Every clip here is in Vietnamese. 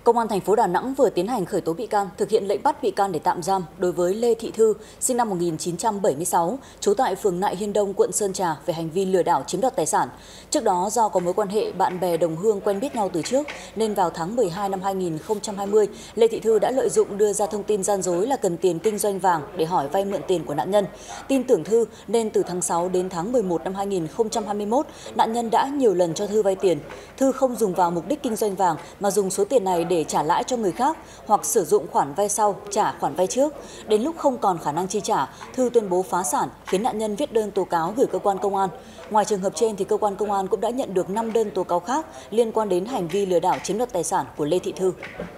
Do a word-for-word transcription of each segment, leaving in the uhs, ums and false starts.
Công an thành phố Đà Nẵng vừa tiến hành khởi tố bị can, thực hiện lệnh bắt bị can để tạm giam đối với Lê Thị Thư, sinh năm một nghìn chín trăm bảy mươi sáu, trú tại phường Nại Hiên Đông, quận Sơn Trà về hành vi lừa đảo chiếm đoạt tài sản. Trước đó, do có mối quan hệ bạn bè đồng hương quen biết nhau từ trước, nên vào tháng mười hai năm hai nghìn không trăm hai mươi, Lê Thị Thư đã lợi dụng đưa ra thông tin gian dối là cần tiền kinh doanh vàng để hỏi vay mượn tiền của nạn nhân. Tin tưởng Thư nên từ tháng sáu đến tháng mười một năm hai nghìn không trăm hai mươi mốt, nạn nhân đã nhiều lần cho Thư vay tiền. Thư không dùng vào mục đích kinh doanh vàng mà dùng số tiền này để trả lãi cho người khác hoặc sử dụng khoản vay sau trả khoản vay trước. Đến lúc không còn khả năng chi trả, Thư tuyên bố phá sản, khiến nạn nhân viết đơn tố cáo gửi cơ quan công an. Ngoài trường hợp trên thì cơ quan công an cũng đã nhận được năm đơn tố cáo khác liên quan đến hành vi lừa đảo chiếm đoạt tài sản của Lê Thị Thư.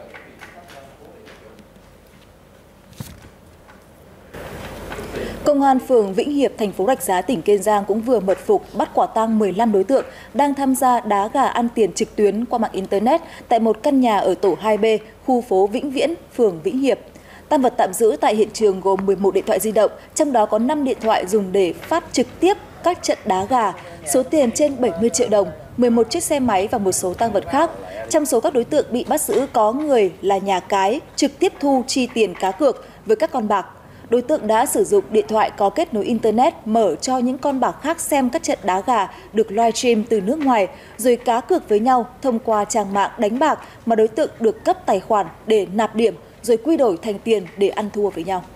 Công an phường Vĩnh Hiệp, thành phố Rạch Giá, tỉnh Kiên Giang cũng vừa mật phục bắt quả tang mười lăm đối tượng đang tham gia đá gà ăn tiền trực tuyến qua mạng Internet tại một căn nhà ở tổ hai B, khu phố Vĩnh Viễn, phường Vĩnh Hiệp. Tang vật tạm giữ tại hiện trường gồm mười một điện thoại di động, trong đó có năm điện thoại dùng để phát trực tiếp các trận đá gà, số tiền trên bảy mươi triệu đồng, mười một chiếc xe máy và một số tang vật khác. Trong số các đối tượng bị bắt giữ có người là nhà cái trực tiếp thu chi tiền cá cược với các con bạc. Đối tượng đã sử dụng điện thoại có kết nối Internet mở cho những con bạc khác xem các trận đá gà được livestream từ nước ngoài, rồi cá cược với nhau thông qua trang mạng đánh bạc mà đối tượng được cấp tài khoản để nạp điểm, rồi quy đổi thành tiền để ăn thua với nhau.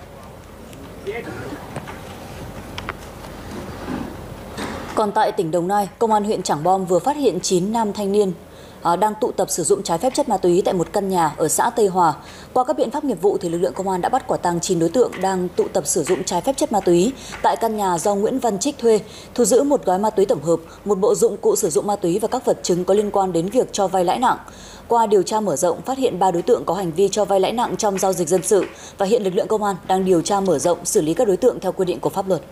Còn tại tỉnh Đồng Nai, Công an huyện Trảng Bom vừa phát hiện chín nam thanh niên đang tụ tập sử dụng trái phép chất ma túy tại một căn nhà ở xã Tây Hòa. Qua các biện pháp nghiệp vụ thì lực lượng công an đã bắt quả tang chín đối tượng đang tụ tập sử dụng trái phép chất ma túy tại căn nhà do Nguyễn Văn Trích thuê, thu giữ một gói ma túy tổng hợp, một bộ dụng cụ sử dụng ma túy và các vật chứng có liên quan đến việc cho vay lãi nặng. Qua điều tra mở rộng, phát hiện ba đối tượng có hành vi cho vay lãi nặng trong giao dịch dân sự và hiện lực lượng công an đang điều tra mở rộng xử lý các đối tượng theo quy định của pháp luật.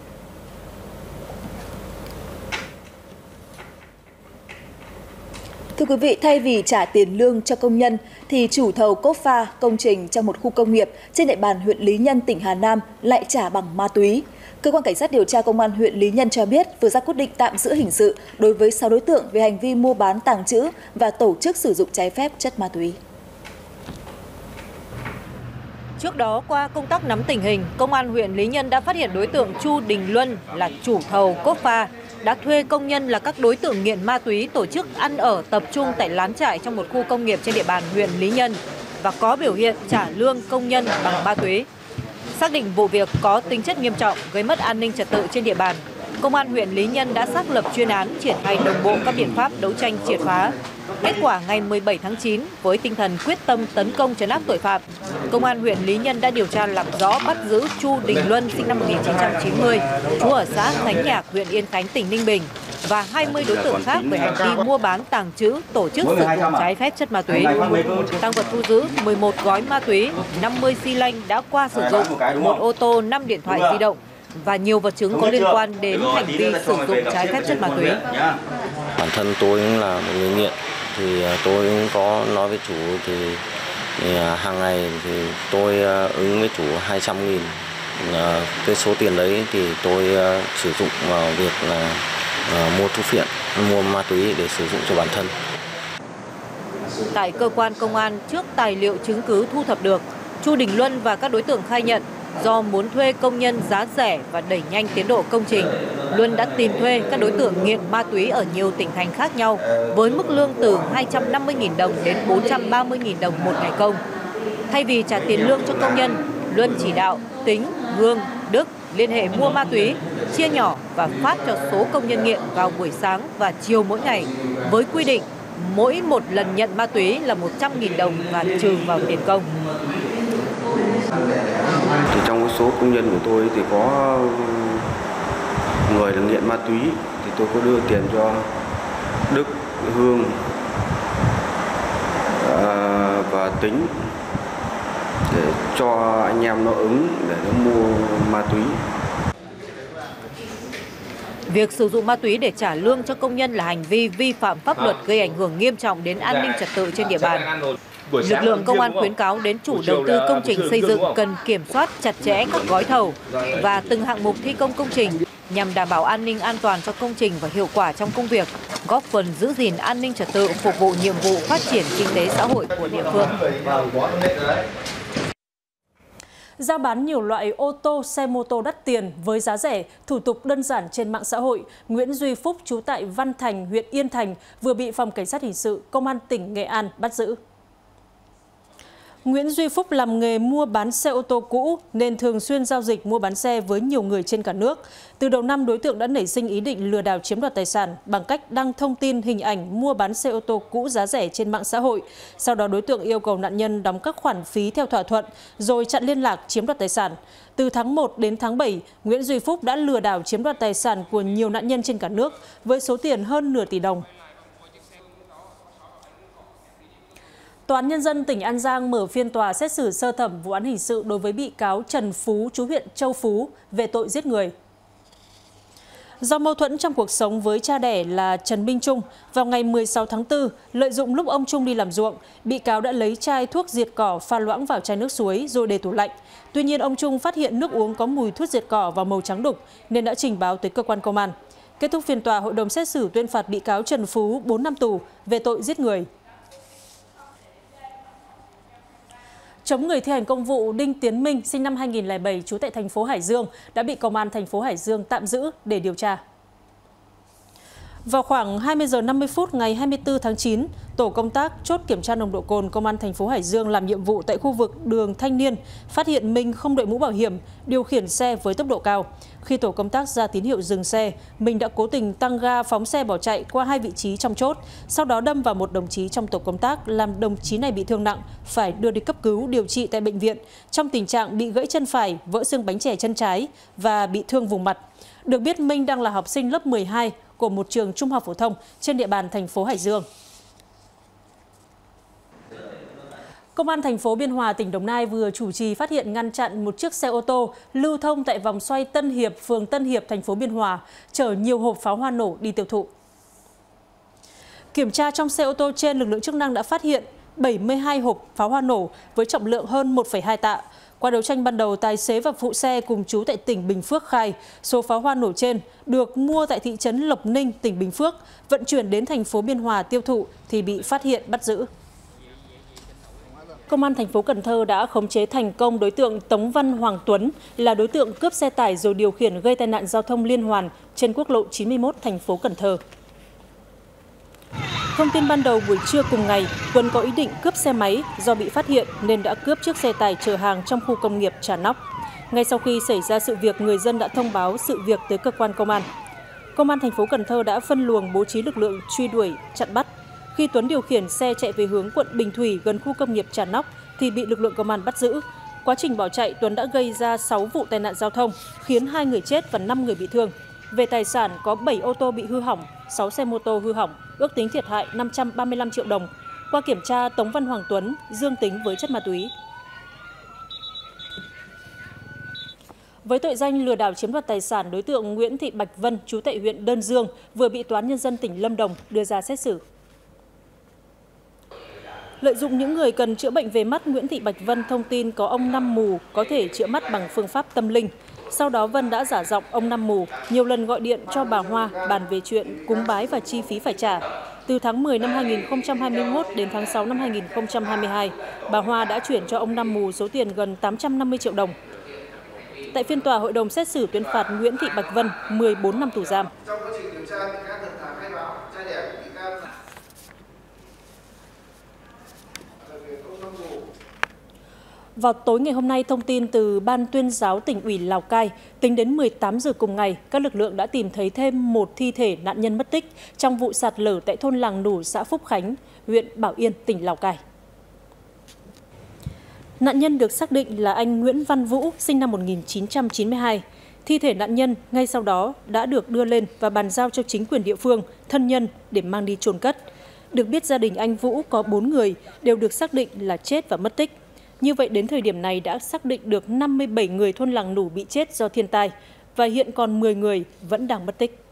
Thưa quý vị, thay vì trả tiền lương cho công nhân, thì chủ thầu cốt pha công trình trong một khu công nghiệp trên địa bàn huyện Lý Nhân, tỉnh Hà Nam lại trả bằng ma túy. Cơ quan Cảnh sát điều tra Công an huyện Lý Nhân cho biết vừa ra quyết định tạm giữ hình sự đối với sáu đối tượng về hành vi mua bán, tàng trữ và tổ chức sử dụng trái phép chất ma túy. Trước đó, qua công tác nắm tình hình, Công an huyện Lý Nhân đã phát hiện đối tượng Chu Đình Luân là chủ thầu cốt pha đã thuê công nhân là các đối tượng nghiện ma túy tổ chức ăn ở tập trung tại lán trại trong một khu công nghiệp trên địa bàn huyện Lý Nhân và có biểu hiện trả lương công nhân bằng ma túy. Xác định vụ việc có tính chất nghiêm trọng, gây mất an ninh trật tự trên địa bàn, Công an huyện Lý Nhân đã xác lập chuyên án, triển khai đồng bộ các biện pháp đấu tranh triệt phá. Kết quả ngày mười bảy tháng chín, với tinh thần quyết tâm tấn công trấn áp tội phạm, Công an huyện Lý Nhân đã điều tra làm rõ, bắt giữ Chu Đình Luân sinh năm một nghìn chín trăm chín mươi, trú ở xã Thánh Nhạc, huyện Yên Khánh, tỉnh Ninh Bình và hai mươi đối tượng khác về hành vi mua bán, tàng trữ, tổ chức sử dụng trái phép chất ma túy. Tang vật thu giữ mười một gói ma túy, năm mươi xi lanh đã qua sử dụng, một ô tô, năm điện thoại di động và nhiều vật chứng có liên quan đến hành vi sử dụng trái phép chất ma túy. Bản thân tôi cũng là một người nghiện, thì tôi cũng có nói với chủ thì, thì hàng ngày thì tôi ứng với chủ hai trăm nghìn. Cái số tiền đấy thì tôi sử dụng vào việc là mua thuốc phiện, mua ma túy để sử dụng cho bản thân. Tại cơ quan công an, trước tài liệu chứng cứ thu thập được, Chu Đình Luân và các đối tượng khai nhận do muốn thuê công nhân giá rẻ và đẩy nhanh tiến độ công trình, Luân đã tìm thuê các đối tượng nghiện ma túy ở nhiều tỉnh thành khác nhau với mức lương từ hai trăm năm mươi nghìn đồng đến bốn trăm ba mươi nghìn đồng một ngày công. Thay vì trả tiền lương cho công nhân, Luân chỉ đạo Tính, Hương, Đức liên hệ mua ma túy, chia nhỏ và phát cho số công nhân nghiện vào buổi sáng và chiều mỗi ngày, với quy định mỗi một lần nhận ma túy là một trăm nghìn đồng và trừ vào tiền công. Thì trong số công nhân của tôi thì có người là nghiện ma túy, thì tôi có đưa tiền cho Đức, Hương và Tính để cho anh em nó ứng để nó mua ma túy. Việc sử dụng ma túy để trả lương cho công nhân là hành vi vi phạm pháp luật, gây ảnh hưởng nghiêm trọng đến an ninh trật tự trên địa bàn. Lực lượng công an khuyến cáo đến chủ đầu tư công trình xây dựng cần kiểm soát chặt chẽ các gói thầu và từng hạng mục thi công công trình nhằm đảm bảo an ninh an toàn cho công trình và hiệu quả trong công việc, góp phần giữ gìn an ninh trật tự, phục vụ nhiệm vụ phát triển kinh tế xã hội của địa phương. Giao bán nhiều loại ô tô, xe mô tô đắt tiền với giá rẻ, thủ tục đơn giản trên mạng xã hội, Nguyễn Duy Phúc trú tại Văn Thành, huyện Yên Thành vừa bị Phòng Cảnh sát Hình sự Công an tỉnh Nghệ An bắt giữ. Nguyễn Duy Phúc làm nghề mua bán xe ô tô cũ nên thường xuyên giao dịch mua bán xe với nhiều người trên cả nước. Từ đầu năm, đối tượng đã nảy sinh ý định lừa đảo chiếm đoạt tài sản bằng cách đăng thông tin hình ảnh mua bán xe ô tô cũ giá rẻ trên mạng xã hội. Sau đó đối tượng yêu cầu nạn nhân đóng các khoản phí theo thỏa thuận rồi chặn liên lạc chiếm đoạt tài sản. Từ tháng một đến tháng bảy, Nguyễn Duy Phúc đã lừa đảo chiếm đoạt tài sản của nhiều nạn nhân trên cả nước với số tiền hơn nửa tỷ đồng. Tòa án Nhân dân tỉnh An Giang mở phiên tòa xét xử sơ thẩm vụ án hình sự đối với bị cáo Trần Phú, trú huyện Châu Phú, về tội giết người. Do mâu thuẫn trong cuộc sống với cha đẻ là Trần Minh Trung, vào ngày mười sáu tháng tư, lợi dụng lúc ông Trung đi làm ruộng, bị cáo đã lấy chai thuốc diệt cỏ pha loãng vào chai nước suối rồi để tủ lạnh. Tuy nhiên, ông Trung phát hiện nước uống có mùi thuốc diệt cỏ và màu trắng đục nên đã trình báo tới cơ quan công an. Kết thúc phiên tòa, hội đồng xét xử tuyên phạt bị cáo Trần Phú bốn năm tù về tội giết người. Chống người thi hành công vụ, Đinh Tiến Minh, sinh năm hai nghìn không trăm lẻ bảy, trú tại thành phố Hải Dương, đã bị công an thành phố Hải Dương tạm giữ để điều tra. Vào khoảng hai mươi giờ năm mươi phút ngày hai mươi tư tháng chín, tổ công tác chốt kiểm tra nồng độ cồn công an thành phố Hải Dương làm nhiệm vụ tại khu vực đường Thanh Niên, phát hiện Minh không đội mũ bảo hiểm, điều khiển xe với tốc độ cao. Khi tổ công tác ra tín hiệu dừng xe, Minh đã cố tình tăng ga phóng xe bỏ chạy qua hai vị trí trong chốt, sau đó đâm vào một đồng chí trong tổ công tác, làm đồng chí này bị thương nặng, phải đưa đi cấp cứu điều trị tại bệnh viện trong tình trạng bị gãy chân phải, vỡ xương bánh chè chân trái và bị thương vùng mặt. Được biết, Minh đang là học sinh lớp mười hai của một trường trung học phổ thông trên địa bàn thành phố Hải Dương. Công an thành phố Biên Hòa, tỉnh Đồng Nai vừa chủ trì phát hiện ngăn chặn một chiếc xe ô tô lưu thông tại vòng xoay Tân Hiệp, phường Tân Hiệp, thành phố Biên Hòa, chở nhiều hộp pháo hoa nổ đi tiêu thụ. Kiểm tra trong xe ô tô trên, lực lượng chức năng đã phát hiện bảy mươi hai hộp pháo hoa nổ với trọng lượng hơn một phẩy hai tạ. Qua đấu tranh ban đầu, tài xế và phụ xe cùng trú tại tỉnh Bình Phước khai số pháo hoa nổ trên được mua tại thị trấn Lộc Ninh, tỉnh Bình Phước, vận chuyển đến thành phố Biên Hòa tiêu thụ thì bị phát hiện bắt giữ. Công an thành phố Cần Thơ đã khống chế thành công đối tượng Tống Văn Hoàng Tuấn, là đối tượng cướp xe tải rồi điều khiển gây tai nạn giao thông liên hoàn trên quốc lộ chín mươi mốt, thành phố Cần Thơ. Thông tin ban đầu, buổi trưa cùng ngày, Tuấn có ý định cướp xe máy, do bị phát hiện nên đã cướp chiếc xe tải chở hàng trong khu công nghiệp Trà Nóc. Ngay sau khi xảy ra sự việc, người dân đã thông báo sự việc tới cơ quan công an. Công an thành phố Cần Thơ đã phân luồng bố trí lực lượng truy đuổi, chặn bắt. Khi Tuấn điều khiển xe chạy về hướng quận Bình Thủy gần khu công nghiệp Trà Nóc thì bị lực lượng công an bắt giữ. Quá trình bỏ chạy, Tuấn đã gây ra sáu vụ tai nạn giao thông, khiến hai người chết và năm người bị thương. Về tài sản, có bảy ô tô bị hư hỏng, sáu xe mô tô hư hỏng, ước tính thiệt hại năm trăm ba mươi lăm triệu đồng. Qua kiểm tra, Tống Văn Hoàng Tuấn dương tính với chất ma túy. Với tội danh lừa đảo chiếm đoạt tài sản, đối tượng Nguyễn Thị Bạch Vân, trú tại huyện Đơn Dương, vừa bị Tòa án Nhân dân tỉnh Lâm Đồng đưa ra xét xử. Lợi dụng những người cần chữa bệnh về mắt, Nguyễn Thị Bạch Vân thông tin có ông Năm mù có thể chữa mắt bằng phương pháp tâm linh. Sau đó Vân đã giả giọng ông Năm mù, nhiều lần gọi điện cho bà Hoa bàn về chuyện cúng bái và chi phí phải trả. Từ tháng mười năm hai nghìn không trăm hai mươi mốt đến tháng sáu năm hai nghìn không trăm hai mươi hai, bà Hoa đã chuyển cho ông Năm mù số tiền gần tám trăm năm mươi triệu đồng. Tại phiên tòa, hội đồng xét xử tuyên phạt Nguyễn Thị Bạch Vân mười bốn năm tù giam. Vào tối ngày hôm nay, thông tin từ Ban Tuyên giáo Tỉnh ủy Lào Cai, tính đến mười tám giờ cùng ngày, các lực lượng đã tìm thấy thêm một thi thể nạn nhân mất tích trong vụ sạt lở tại thôn Làng Nủ, xã Phúc Khánh, huyện Bảo Yên, tỉnh Lào Cai. Nạn nhân được xác định là anh Nguyễn Văn Vũ, sinh năm một nghìn chín trăm chín mươi hai. Thi thể nạn nhân ngay sau đó đã được đưa lên và bàn giao cho chính quyền địa phương, thân nhân để mang đi chôn cất. Được biết, gia đình anh Vũ có bốn người, đều được xác định là chết và mất tích. Như vậy, đến thời điểm này đã xác định được năm mươi bảy người thôn Làng Nủ bị chết do thiên tai và hiện còn mười người vẫn đang mất tích.